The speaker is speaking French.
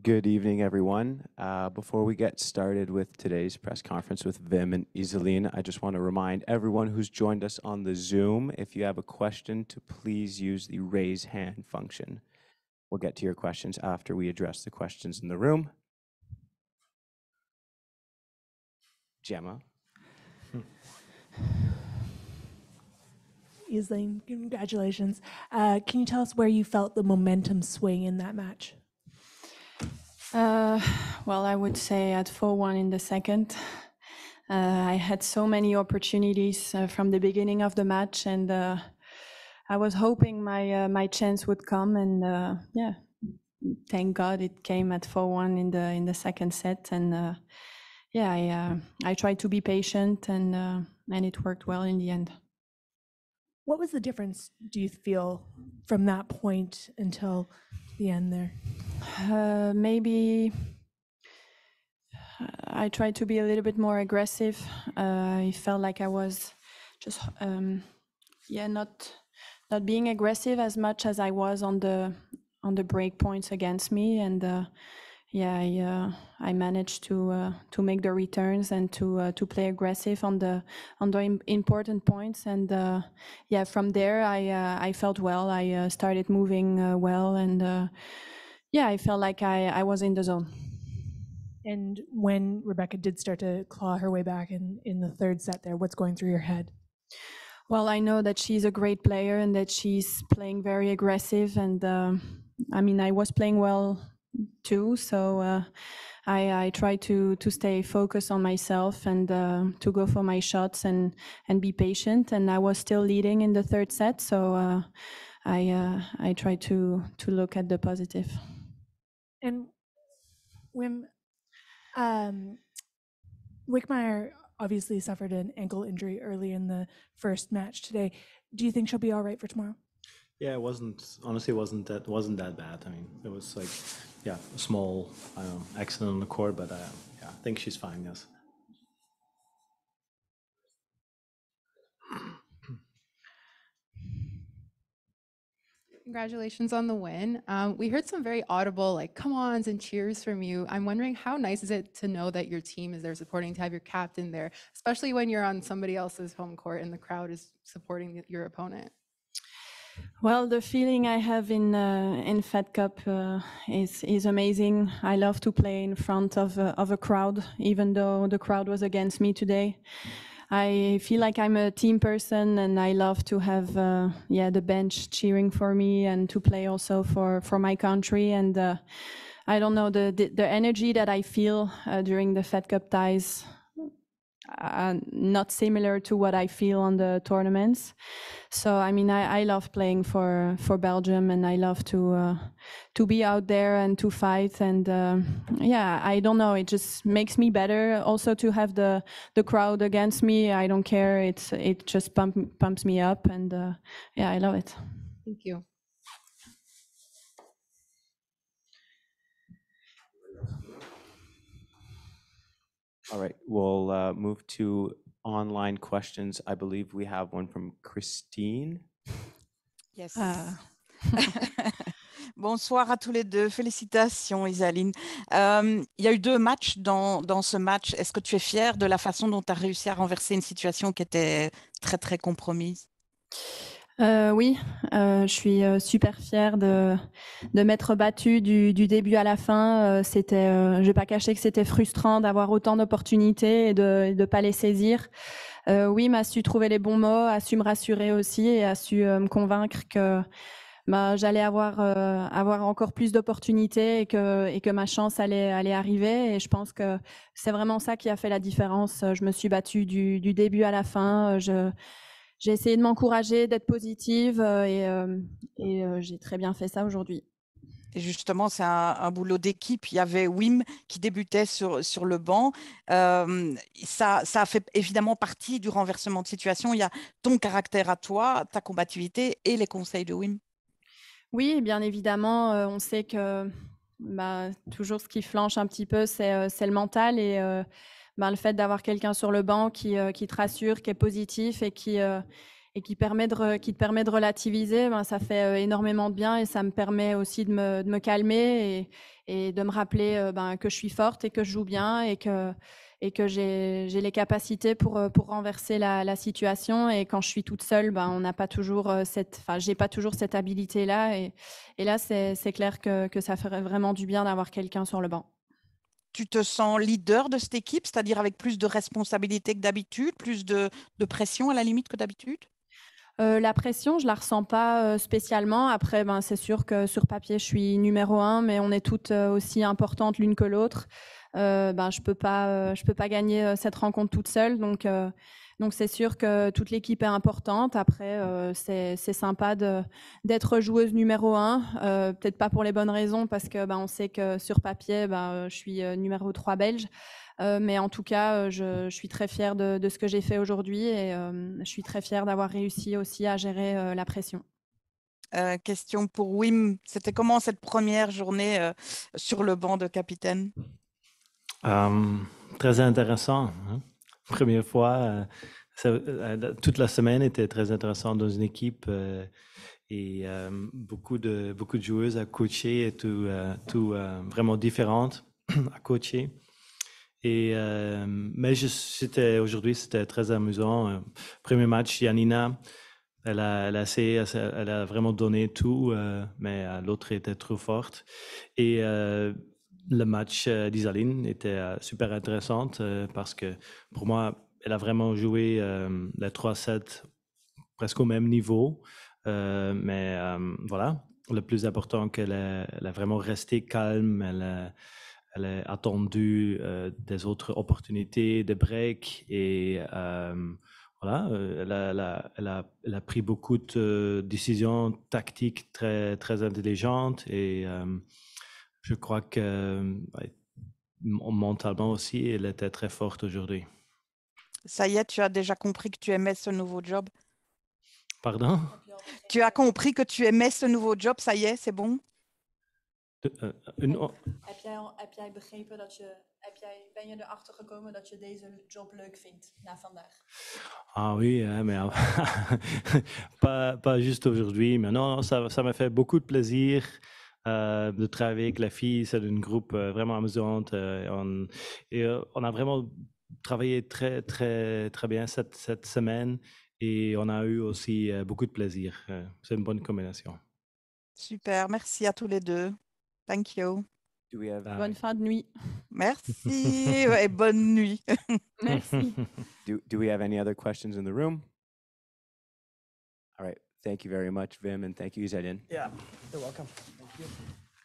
Good evening, everyone. Before we get started with today's press conference with Wim and Iselin, I just want to remind everyone who's joined us on the Zoom, if you have a question, to please use the raise hand function. We'll get to your questions after we address the questions in the room. Gemma. Iselin, congratulations. Can you tell us where you felt the momentum swing in that match? Well, I would say at 4-1 in the second. I had so many opportunities from the beginning of the match, and I was hoping my chance would come, and yeah, thank God it came at 4-1 in the second set, and yeah, I tried to be patient, and it worked well in the end. What was the difference, do you feel, from that point until the end there? Maybe I tried to be a little bit more aggressive. I felt like I was just, not being aggressive as much as I was on the break points against me, and yeah, I managed to make the returns and to play aggressive on the important points, and yeah, from there I felt well. I started moving well, and yeah, I felt like I was in the zone. And when Rebecca did start to claw her way back in the third set there, what's going through your head? Well, I know that she's a great player and that she's playing very aggressive, and I mean, I was playing well too, so I try to stay focused on myself and to go for my shots and be patient, and I was still leading in the third set, so I try to look at the positive. And Wim, Wickmeyer obviously suffered an ankle injury early in the first match today. Do you think she'll be all right for tomorrow? Yeah, it wasn't that bad. I mean, it was like, yeah, a small accident on the court, but yeah, I think she's fine. Yes. Congratulations on the win. We heard some very audible like come-ons and cheers from you. I'm wondering how nice is it to know that your team is there supporting, to have your captain there, especially when you're on somebody else's home court and the crowd is supporting your opponent? Well, the feeling I have in Fed Cup is amazing. I love to play in front of a crowd, even though the crowd was against me today. I feel like I'm a team person, and I love to have the bench cheering for me and to play also for my country. And I don't know, the energy that I feel during the Fed Cup ties, not similar to what I feel on the tournaments. So I mean, I love playing for Belgium, and I love to be out there and to fight, and yeah, I don't know, it just makes me better. Also to have the crowd against me, I don't care. It just pumps me up, and yeah, I love it. Thank you. All right, we'll move to online questions. I believe we have one from Christine. Yes. Bonsoir à tous les deux. Félicitations, Iselin. Il y a eu 2 matchs dans ce match. Est-ce que tu es fière de la façon dont tu as réussi à renverser une situation qui était très, très compromise? Oui, je suis super fière de m'être battue du début à la fin. Je vais pas cacher que c'était frustrant d'avoir autant d'opportunités et de pas les saisir. Oui, m'a su trouver les bons mots, a su me rassurer aussi et a su me convaincre que j'allais avoir encore plus d'opportunités et que ma chance allait arriver. Et je pense que c'est vraiment ça qui a fait la différence. Je me suis battue du début à la fin. J'ai essayé de m'encourager, d'être positive, et j'ai très bien fait ça aujourd'hui. Et justement, c'est un boulot d'équipe. Il y avait Wim qui débutait sur le banc. Ça a fait évidemment partie du renversement de situation. Il y a ton caractère à toi, ta combativité et les conseils de Wim. Oui, bien évidemment, on sait que toujours ce qui flanche un petit peu, c'est le mental, et le fait d'avoir quelqu'un sur le banc qui te rassure, qui est positif et qui qui te permet de relativiser, ben, ça fait énormément de bien et ça me permet aussi de me calmer et de me rappeler ben, que je suis forte et que je joue bien et que j'ai les capacités pour renverser la situation. Et quand je suis toute seule, ben, on n'a pas toujours j'ai pas toujours cette habilité-là. Et là, c'est clair que ça ferait vraiment du bien d'avoir quelqu'un sur le banc. Tu te sens leader de cette équipe, c'est-à-dire avec plus de responsabilités que d'habitude, plus de pression à la limite que d'habitude? La pression, je la ressens pas spécialement. Après, ben, c'est sûr que sur papier, je suis numéro 1, mais on est toutes aussi importantes l'une que l'autre. Ben, je peux pas gagner cette rencontre toute seule. Donc c'est sûr que toute l'équipe est importante. Après, c'est sympa d'être joueuse numéro 1. Peut-être pas pour les bonnes raisons, parce que ben, on sait que sur papier, ben, je suis numéro 3 belge. Mais en tout cas, je suis très fière de ce que j'ai fait aujourd'hui et je suis très fière d'avoir réussi aussi à gérer la pression. Question pour Wim. C'était comment cette première journée sur le banc de capitaine? Très intéressant. Hein. Première fois, toute la semaine était très intéressante dans une équipe et beaucoup de joueuses à coacher et tout vraiment différentes à coacher. Et, mais aujourd'hui, c'était très amusant. Premier match, Janina, elle a vraiment donné tout, mais l'autre était trop forte. Et le match d'Isaline était super intéressant parce que pour moi, elle a vraiment joué les 3-7 presque au même niveau. Mais voilà, le plus important, qu'elle a vraiment resté calme. Elle a attendu des autres opportunités, des breaks et voilà, elle a pris beaucoup de décisions tactiques très, très intelligentes et je crois que mentalement aussi, elle était très forte aujourd'hui. Ça y est, tu as déjà compris que tu aimais ce nouveau job? Pardon? Tu as compris que tu aimais ce nouveau job, ça y est, c'est bon? Ben je erachter gekomen dat je deze job leuk vindt na vandaag? Ah oui, hein, mais pas juste aujourd'hui, mais non, ça m'a fait beaucoup de plaisir de travailler avec la fille. C'est un groupe vraiment amusante. On a vraiment travaillé très, très, très bien cette semaine et on a eu aussi beaucoup de plaisir. C'est une bonne combinaison. Super, merci à tous les deux. Thank you. Do we have Bonne fin de nuit. Merci et bonne nuit. Merci. do we have any other questions in the room? All right. Thank you very much, Wim, and thank you, Iselin. Yeah, you're welcome. Thank you.